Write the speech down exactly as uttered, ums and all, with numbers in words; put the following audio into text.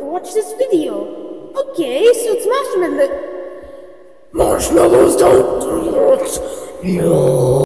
watch this video. Okay, so it's marshmallow. Marshmallows don't do that. No.